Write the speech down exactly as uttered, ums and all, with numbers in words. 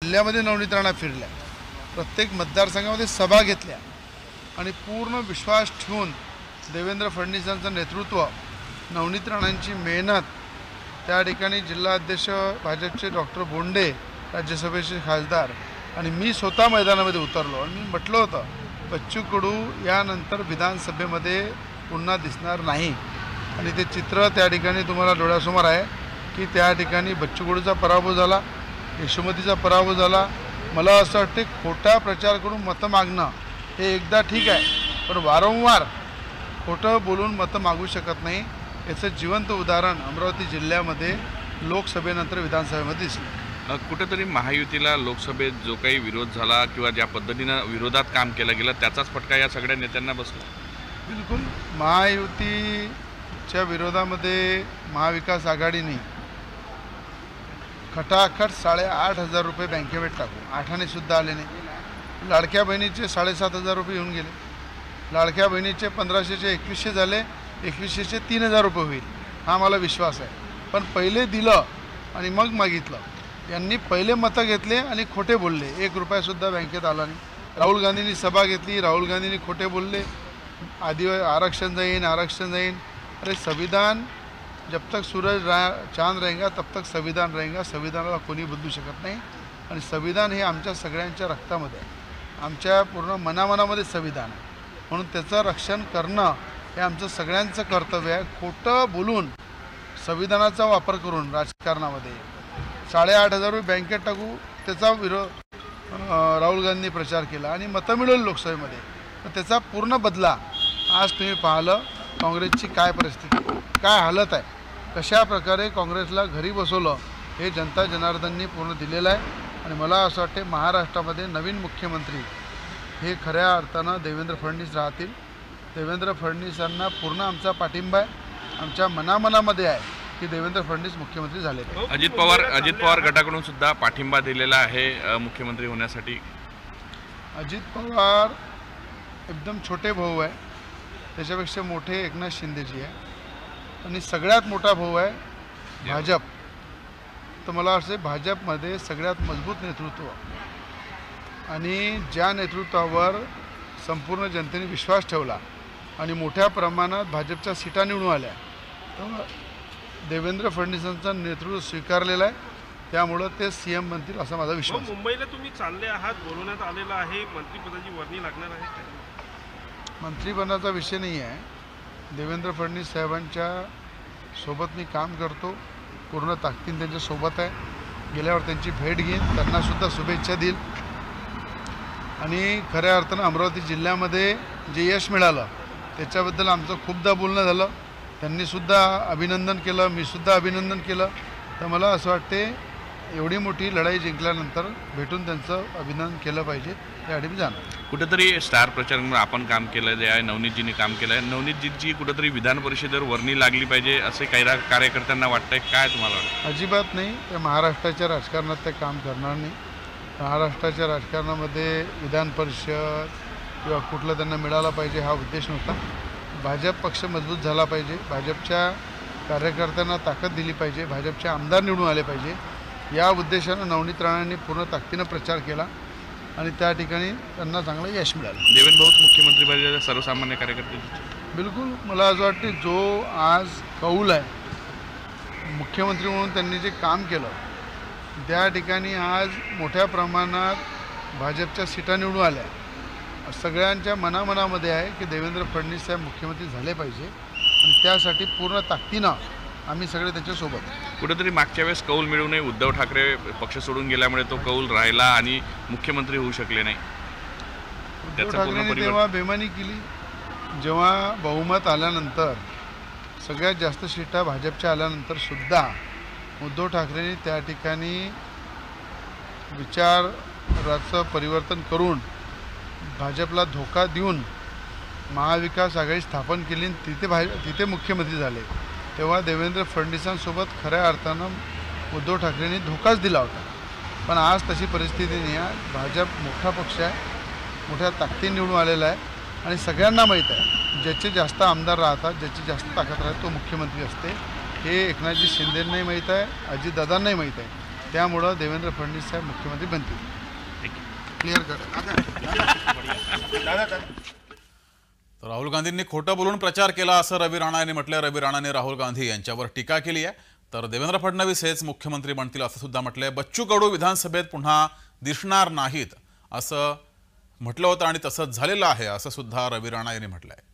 जिल्ह्यामध्ये नवनीत राणा फिरल्या, प्रत्येक मतदारसंघामध्ये सभा घेतल्या आणि पूर्ण विश्वास ठेवून देवेंद्र फडणवीसांचं नेतृत्व, नवनीत राणांची मेहनत, त्या ठिकाणी जिल्हाध्यक्ष भाजपचे डॉक्टर बोंडे, राज्यसभेचे खासदार आणि मी स्वतः मैदानामध्ये उतरलो आणि मी म्हटलं होतं बच्चू कडू यानंतर विधानसभेमध्ये पुन्हा दिसणार नाही आणि ते चित्र त्या ठिकाणी तुम्हाला डोळ्यासमोर आहे की त्या ठिकाणी बच्चू कडूचा पराभव झाला, यशोमतीचा पराभव झाला। मला असं वाटते खोटा प्रचार करून मतं मागणं हे एकदा ठीक आहे, पण वारंवार खोटं बोलून मतं मागू शकत नाही। याचं जिवंत उदाहरण अमरावती जिल्ह्यामध्ये लोकसभेनंतर विधानसभेमध्ये दिसलं। कुठेतरी महायुतीला लोकसभेत जो काही विरोध झाला किंवा ज्या पद्धतीनं विरोधात काम केलं गेलं त्याचाच फटका या सगळ्या नेत्यांना बसला। बिलकुल महायुतीच्या विरोधामध्ये महाविकास आघाडीने खटाखट साडेआठ हजार रुपये बँकेमध्ये टाकू, आठाने सुद्धा आले नाही। लाडक्या बहिणीचे साडेसात हजार रुपये येऊन गेले, लाडक्या बहिणीचे पंधराशेचे एकवीसशे झाले, एकवीसशेचे तीन हजार रुपये होईल, हा मला विश्वास आहे। पण पहिले दिलं आणि मग मागितलं, यांनी पहिले मतं घेतले आणि खोटे बोलले, एक रुपयासुद्धा बँकेत आला नाही। राहुल गांधींनी सभा घेतली, राहुल गांधींनी खोटे बोलले, आदिवासी आरक्षण जाईन आरक्षण जाईन। अरे संविधान जब तक सूरज रा चांद रहेगा तब तक संविधान रहेगा, संविधानाला कोणी बदलू शकत नाही आणि संविधान हे आमच्या सगळ्यांच्या रक्तामध्ये आहे, आमच्या पूर्ण मनामनामध्ये संविधान आहे, म्हणून त्याचं रक्षण करणं हे आमचं सगळ्यांचं कर्तव्य आहे। खोटं बोलून संविधानाचा वापर करून राजकारणामध्ये साडेआठ हजार रुपये बँकेत टाकू त्याचा विरोध राहुल गांधींनी प्रचार केला आणि मतं मिळवली लोकसभेमध्ये, तर त्याचा पूर्ण बदला आज तुम्ही पाहिलं काँग्रेसची काय परिस्थिती, काय हालत आहे, कशा प्रकारे काँग्रेसला घरी बसवलं हे जनता जनार्दननी पूर्ण दिलेलं आहे। आणि मला असं वाटते महाराष्ट्रामध्ये नवीन मुख्यमंत्री हे खऱ्या अर्थानं देवेंद्र फडणवीस राहतील। देवेंद्र फडणवीसांना पूर्ण आमचा पाठिंबा आहे, आमच्या मनामनामध्ये आहे की देवेंद्र फडणवीस मुख्यमंत्री झाले। अजित पवार अजित पवार गटाकडून सुद्धा पाठिंबा दिलेला आहे मुख्यमंत्री होण्यासाठी। अजित पवार एकदम छोटे भाऊ आहे, त्याच्यापेक्षा मोठे एकनाथ शिंदेजी आहे आणि सगळ्यात मोठा भाऊ आहे भाजप। तर मला असं भाजपमध्ये सगळ्यात मजबूत नेतृत्व आणि ज्या नेतृत्वावर संपूर्ण जनतेने विश्वास ठेवला आणि मोठ्या प्रमाणात भाजपच्या सीटा निवडून आल्या, तर देवेंद्र फडणवीसांचं नेतृत्व स्वीकारलेलं आहे, त्यामुळं ते सी एम बनतील असा माझा विश्वास। मुंबईला तुम्ही चालले आहात, बोलवण्यात आलेलं आहे, मंत्रिपदाची वर्णी लागणार आहे? मंत्रिपदाचा विषय नाही आहे, देवेंद्र फडणवीस साहेबांच्या सोबत मी काम करतो, पूर्ण ताकदीने त्यांच्यासोबत आहे, गेल्यावर त्यांची भेट घेईन, त्यांनासुद्धा शुभेच्छा देईल आणि खऱ्या अर्थानं अमरावती जिल्ह्यामध्ये जे यश मिळालं त्याच्याबद्दल आमचं खूपदा बोलणं झालं, त्यांनीसुद्धा अभिनंदन केलं, मीसुद्धा अभिनंदन केलं। तर मला असं वाटते एवढी मोठी लढाई जिंकल्यानंतर भेटून त्यांचं अभिनंदन केलं पाहिजे, यासाठी मी जाणार। कुठेतरी स्टार प्रचार म्हणून आपण काम केलं आहे, नवनीतजींनी काम केलं आहे, नवनीतजींची कुठेतरी विधान परिषदेवर वर्णी लागली पाहिजे असे काही कार्यकर्त्यांना वाटतंय, काय तुम्हाला वाटतं? अजिबात नाही, ते महाराष्ट्राच्या राजकारणात ते काम करणार नाही। महाराष्ट्राच्या राजकारणामध्ये विधान परिषद किंवा कुठलं त्यांना मिळाला पाहिजे हा उद्देश नव्हता। भाजप पक्ष मजबूत झाला पाहिजे, भाजपच्या कार्यकर्त्यांना ताकद दिली पाहिजे, भाजपचे आमदार निवडून आले पाहिजे, या उद्देशानं नवनीत राणांनी पूर्ण ताकदीनं प्रचार केला आणि त्या ठिकाणी त्यांना चांगलं यश मिळालं। देवेंद्र भाऊ मुख्यमंत्री पाहिजे सर्वसामान्य कार्यकर्ते? बिलकुल, मला असं वाटते जो आज कौल आहे मुख्यमंत्री म्हणून त्यांनी जे काम केलं त्या ठिकाणी आज मोठ्या प्रमाणात भाजपच्या सीटा निवडून आल्या, सगळ्यांच्या मनामनामध्ये आहे की देवेंद्र फडणवीस साहेब मुख्यमंत्री झाले पाहिजे आणि त्यासाठी पूर्ण ताकदीनं आम्ही सगळे त्याच्यासोबत। कुठेतरी मागच्या वेळेस कौल मिळूनही उद्धव ठाकरे पक्ष सोडून गेल्यामुळे तो कौल राहिला आणि मुख्यमंत्री होऊ शकले नाही। उद्धव ठाकरेंनी तेव्हा बेमानी केली, जेव्हा बहुमत आल्यानंतर सगळ्यात जास्त सीटा भाजपच्या आल्यानंतर सुद्धा उद्धव ठाकरेंनी त्या ठिकाणी विचाराचं परिवर्तन करून भाजपला धोका देऊन महाविकास आघाडी स्थापन केली आणि तिथे भाज तिथे मुख्यमंत्री झाले। तेव्हा देवेंद्र फडणवीसांसोबत खऱ्या अर्थानं उद्धव ठाकरेंनी धोकाच दिला होता, पण आज तशी परिस्थिती नाही आहे। भाजप मोठा पक्ष आहे, मोठ्या ताकदीने निवडून आलेला आहे आणि सगळ्यांना माहीत आहे ज्याचे जास्त आमदार राहतात, ज्याची जास्त ताकद राहते तो मुख्यमंत्री असते, हे एकनाथजी शिंदेंनाही माहीत आहे, अजितदादांनाही माहीत आहे। त्यामुळं देवेंद्र फडणवीस साहेब मुख्यमंत्री बनतील. क्लिअर कर. तर राहुल गांधींनी खोटं बोलून प्रचार केला असं रवी राणा यांनी म्हटलं. रवी राणाने राहुल गांधी यांच्यावर टीका केली आहे. तर देवेंद्र फडणवीस हेच मुख्यमंत्री बनतील असं सुद्धा म्हटलंय. बच्चू कडू विधानसभेत पुन्हा दिसणार नाहीत असं म्हटलं होतं आणि तसंच झालेलं आहे असं सुद्धा रवी राणा यांनी म्हटलंय.